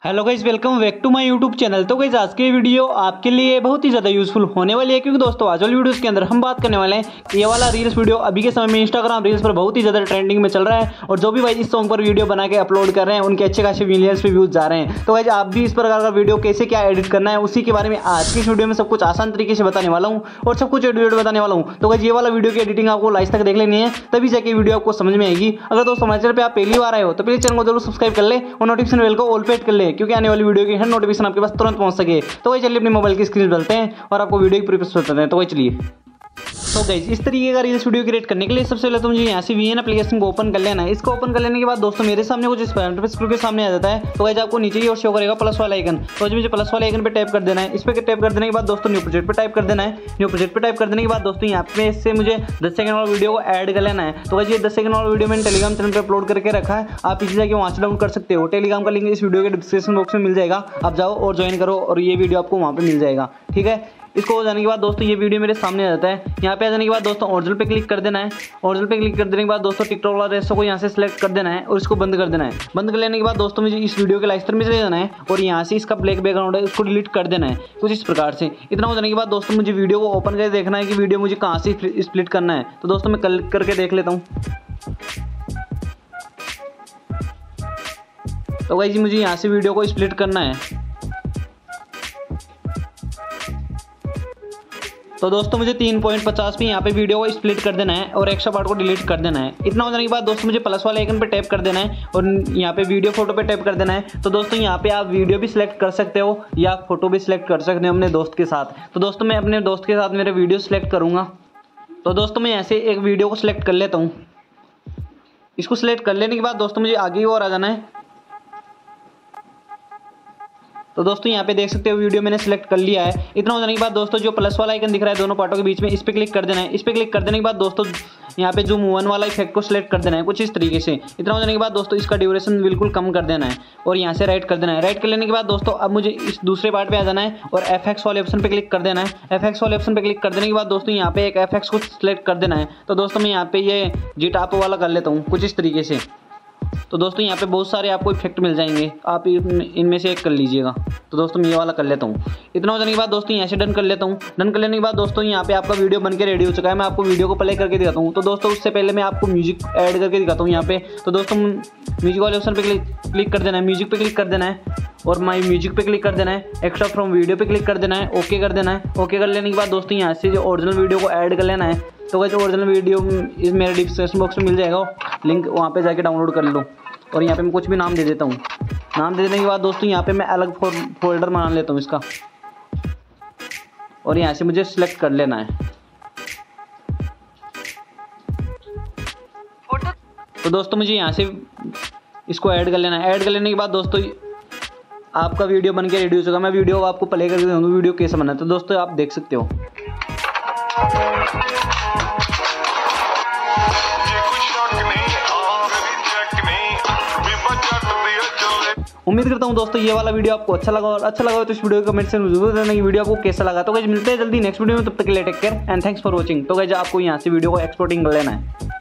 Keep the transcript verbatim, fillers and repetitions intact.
Hello guys, welcome back to my YouTube channel. तो guys आज की वीडियो आपके लिए बहुत ही ज़्यादा यूजफुल होने वाली है, क्योंकि दोस्तों आज वाली वीडियोस के अंदर हम बात करने वाले हैं कि ये वाला रील्स वीडियो अभी के समय में इंस्टाग्राम रील्स पर बहुत ही ज़्यादा ट्रेंडिंग में चल रहा है, और जो भी भाई इस सॉन्ग पर वीडियो बना के अपलोड कर रहे हैं उनके अच्छे खासे मिलियंस पे व्यूज जा रहे हैं। तो गाइज आप भी इस प्रकार का वीडियो कैसे क्या एडिट करना है उसी के बारे में आज की इस वीडियो में सब कुछ आसान तरीके से बताने वाला हूँ और सब कुछ एडिट बताने वाला हूँ। तो गाइज ये वाला वीडियो की एडिटिंग आपको लास्ट तक देख लेनी है, तभी जाके वीडियो आपको समझ में आएगी। अगर दोस्तों हमारे चैनल पे आप पहली बार आए हो तो प्लीज चैनल को जरूर सब्सक्राइब कर ले और नोटिफिकेशन बेल को ऑल पे कर ले, क्योंकि आने वाली वीडियो की हर नोटिफिकेशन आपके पास तुरंत पहुंच सके। तो वही चलिए अपने मोबाइल की स्क्रीन डालते हैं और आपको वीडियो की प्रीवियस बताते हैं। तो वही चलिए। तो गाइस इस तरीके का रील्स वीडियो क्रिएट करने के लिए सबसे पहले तो मुझे यहाँ से वीएन एप्लीकेशन को ओपन कर लेना है। इसको ओपन कर लेने के बाद दोस्तों मेरे सामने कुछ इंटरफेस के सामने आ जाता है। तो गाइस आपको नीचे ही और शो करेगा प्लस वाला आइकन, तो मुझे प्लस वाले आइकन पे टैप कर देना है। इस पे टैप कर देने के बाद दोस्तों न्यू प्रोजेक्ट पे टाइप कर देना है। न्यू प्रोजेक्ट पे टाइप कर देने के बाद दोस्तों यहाँ पे इससे मुझे दस सेकंड वाला वीडियो को ऐड कर लेना है। तो गाइस ये दस सेकंड वाला वीडियो मैंने टेलीग्राम चैनल पे अपलोड करके रखा है, आप पीछे जाके वहाँ से डाउनलोड कर सकते हो। टेलीग्राम का लिंक इस वीडियो के डिस्क्रिप्शन बॉक्स में मिल जाएगा, आप जाओ और ज्वाइन करो और ये वीडियो आपको वहाँ पे मिल जाएगा। ठीक है, इसको हो जाने के बाद दोस्तों ये वीडियो मेरे सामने आ जाता है। यहाँ पे आ जाने के बाद दोस्तों ओरिजिनल पे क्लिक कर देना है। ओरिजिनल पे क्लिक कर देने के बाद दोस्तों टिकटॉक वाला रेसो को यहाँ से सिलेक्ट कर देना है और इसको बंद कर देना है। बंद कर लेने के बाद दोस्तों मुझे इस वीडियो के लाइस्टर में चले जाना है और यहाँ से इसका ब्लैक बैकग्राउंड है उसको डिलीट कर देना है, कुछ इस प्रकार से। इतना हो जाने के बाद दोस्तों मुझे वीडियो को ओपन करके देखना है कि वीडियो मुझे कहाँ से स्प्लिट करना है। तो दोस्तों मैं क्लिक करके देख लेता हूँ। तो गाइस मुझे यहाँ से वीडियो को स्प्लिट करना है। तो दोस्तों मुझे तीन पॉइंट पचास पे यहाँ पे वीडियो को स्प्लिट कर देना है और एक्स्ट्रा पार्ट को डिलीट कर देना है। इतना हो जाने के बाद दोस्तों मुझे प्लस वाले आइकन पे टैप कर देना है और यहाँ पे वीडियो फोटो पे टैप कर देना है। तो दोस्तों यहाँ पे आप वीडियो भी सिलेक्ट कर सकते हो या फोटो भी सिलेक्ट कर सकते हो अपने दोस्त के साथ। तो दोस्तों मैं अपने दोस्त के साथ मेरे वीडियो सिलेक्ट करूँगा। तो दोस्तों मैं ऐसे एक वीडियो को सिलेक्ट कर लेता हूँ। इसको सिलेक्ट कर लेने के बाद दोस्तों मुझे आगे और आ जाना है। तो दोस्तों यहाँ पे देख सकते हो वीडियो मैंने सिलेक्ट कर लिया है। इतना हो जाने के बाद दोस्तों जो प्लस वाला आइकन दिख रहा है दोनों पार्टों के बीच में, इस पे क्लिक कर देना है। इस पे क्लिक कर देने के बाद दोस्तों यहाँ पे जूम वन वाला इफेक्ट को सिलेक्ट कर देना है, कुछ इस तरीके से। इतना हो जाने के बाद दोस्तों इसका ड्यूरेशन बिल्कुल कम कर देना है और यहाँ से राइट कर देना है। राइट कर लेने के बाद दोस्तों अब मुझे इस दूसरे पार्ट पे आ जाना है और एफ एक्स वाले ऑप्शन पे क्लिक कर देना है। एफ एक्स वाले ऑप्शन पे क्लिक कर देने के बाद दोस्तों यहाँ पे एक एफ एक्स को सिलेक्ट कर देना है। तो दोस्तों मैं यहाँ पे ये जी टॉप वाला कर लेता हूँ, कुछ इस तरीके से। तो दोस्तों यहाँ पे बहुत सारे आपको इफेक्ट मिल जाएंगे, आप इनमें से एक कर लीजिएगा। तो दोस्तों मैं ये वाला कर लेता हूँ। इतना हो जाने के बाद दोस्तों यहाँ से डन कर लेता हूँ। डन कर लेने के बाद दोस्तों यहाँ पे आपका वीडियो बनके रेडी हो चुका है। मैं आपको वीडियो को प्ले करके दिखाता हूँ। तो दोस्तों उससे पहले मैं आपको म्यूजिक ऐड करके दिखाता हूँ यहाँ पे। तो दोस्तों म्यूजिक वाले ऑप्शन पे क्लिक कर देना है, म्यूजिक पे क्लिक कर देना है और माई म्यूजिक पे क्लिक कर देना है। एक्स्ट्रा फ्रॉम वीडियो पे क्लिक कर देना है, ओके कर देना है। ओके कर लेने के बाद दोस्तों यहाँ से जो ओरिजिनल वीडियो को ऐड कर लेना है। तो वैसे ओरिजिनल वीडियो इस मेरे डिस्क्रिप्शन बॉक्स में मिल जाएगा, लिंक वहाँ पे जाके डाउनलोड कर लो। और यहाँ पे मैं कुछ भी नाम दे देता हूँ। नाम दे देने के बाद दोस्तों यहाँ पे मैं अलग फोल्डर बना लेता हूँ इसका, और यहाँ से मुझे सिलेक्ट कर लेना है। तो दोस्तों मुझे यहाँ से इसको ऐड कर लेना है। ऐड कर लेने के बाद दोस्तों आपका वीडियो बन के रेडी हो चुका। मैं वीडियो आपको प्ले करके दूँगा वीडियो कैसे बना है। तो दोस्तों आप देख सकते हो। उम्मीद करता हूं दोस्तों ये वाला वीडियो आपको अच्छा लगा, और अच्छा लगा हो तो इस वीडियो को कमेंट से जरूर देना कि वीडियो आपको कैसा लगा। तो गाइस मिलते हैं जल्दी नेक्स्ट वीडियो में, तब तक के लिए take care and thanks for watching. तो गाइस आपको यहाँ से वीडियो को एक्सपोर्टिंग कर लेना है।